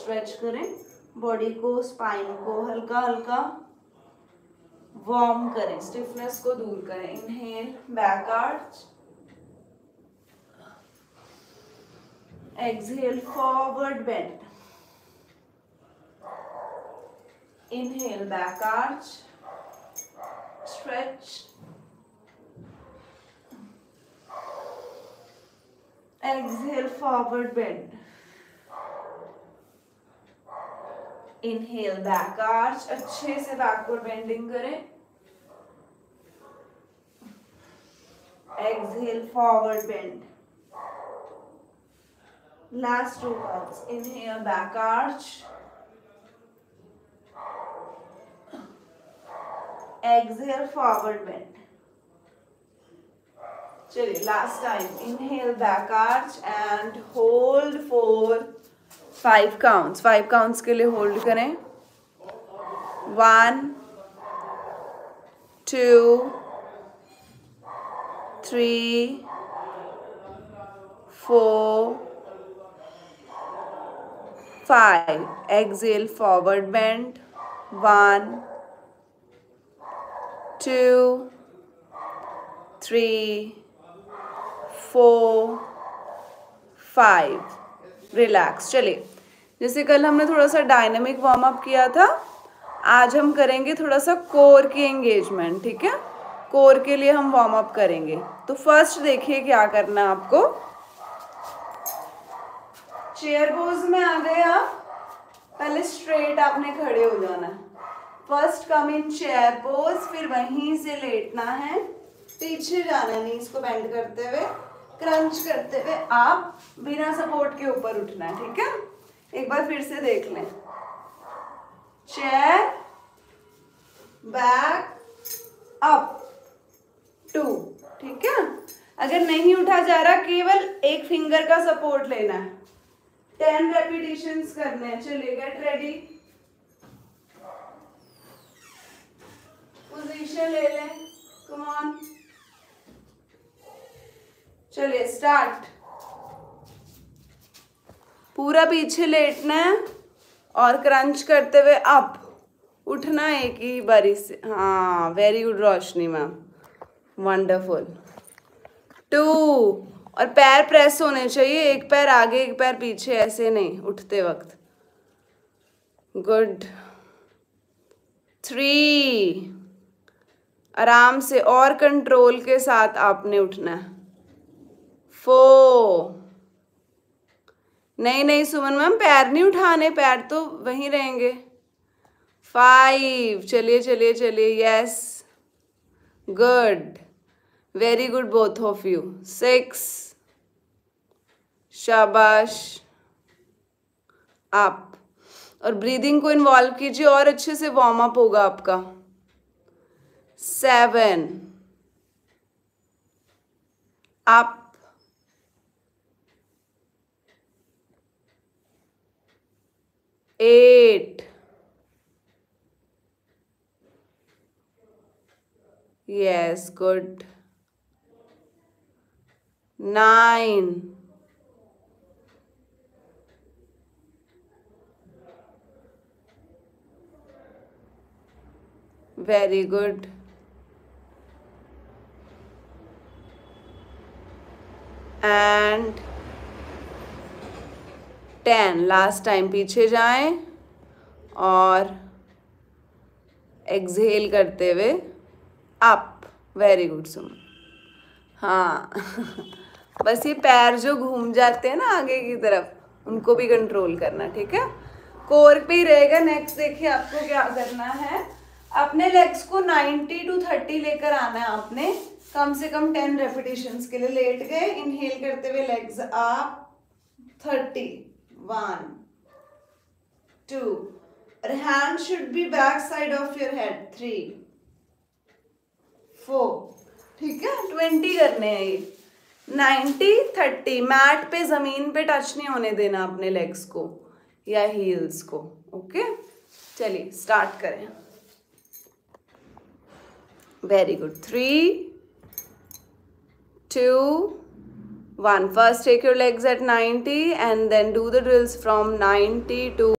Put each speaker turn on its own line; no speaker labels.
Stretch करें body को, spine को हल्का हल्का वार्म करें, स्टिफनेस को दूर करें। Inhale back arch, exhale forward bend, inhale back arch, stretch, exhale forward bend, inhale back arch, अच्छे से बैकवर्ड बेंडिंग करें, exhale forward bend, last 2 ones, inhale back arch, exhale forward bend। चलिए last time, inhale back arch and hold for 5 counts। 5 counts के लिए hold करें। 1 2 3 4 5। exhale forward bend, 1 2 3 4 5। Relax. चलिए, जैसे कल हमने थोड़ा सा डायनेमिक वार्म अप किया था, आज हम करेंगे थोड़ा सा कोर की एंगेजमेंट। ठीक है, कोर के लिए हम वार्म अप करेंगे। तो फर्स्ट देखिए क्या करना है आपको। चेयर पोज में आ गए आप, पहले स्ट्रेट आपने खड़े हो जाना है। First come in chair pose, फिर वहीं से लेटना है, पीछे जाना है, नीज को बेंड करते हुए, क्रंच करते हुए आप बिना सपोर्ट के ऊपर उठना है। ठीक है, एक बार फिर से देख लें। Chair, back, up, 2। ठीक है, अगर नहीं उठा जा रहा, केवल एक फिंगर का सपोर्ट लेना है। 10 रेपिटेशंस करने हैं। चलिए, गेट रेडी, पोजीशन ले लें, कम ऑन। चलिए स्टार्ट। पूरा पीछे लेटना है और क्रंच करते हुए अप उठना एक ही बारी से। हाँ, very good Roshni ma'am, wonderful. 2, और पैर प्रेस होने चाहिए, एक पैर आगे एक पैर पीछे, ऐसे नहीं उठते वक्त। गुड। 3, आराम से और कंट्रोल के साथ आपने उठना है। 4, नहीं सुमन मैम, पैर नहीं उठाने, पैर तो वहीं रहेंगे। 5, चलिए, yes, good, very good both of you. 6, शाबाश, अप। और ब्रीदिंग को इन्वॉल्व कीजिए और अच्छे से वार्म अप होगा आपका। 7, up, 8, yes, good, 9, very good, 10। Last time, पीछे जाएं और एक्सहेल करते हुए अप। वेरी गुड सुमन। हाँ बस ये पैर जो घूम जाते हैं ना आगे की तरफ, उनको भी कंट्रोल करना। ठीक है, कोर पे ही रहेगा। नेक्स्ट देखिए आपको क्या करना है, अपने लेग्स को 90 to 30 लेकर आना है आपने, कम से कम 10 रेपिटेशंस के लिए। लेट गए, इनहेल करते हुए लेग्स अप, 30, 1 2, और hand should be back side of your head, 3 4। ठीक है, 20 करने हैं ये। 90 30, मैट पे, जमीन पे टच नहीं होने देना अपने लेग्स को या हील्स को। ओके, चलिए स्टार्ट करें। Very good. 3 2 1। First take your legs at 90 and then do the drills from 90 to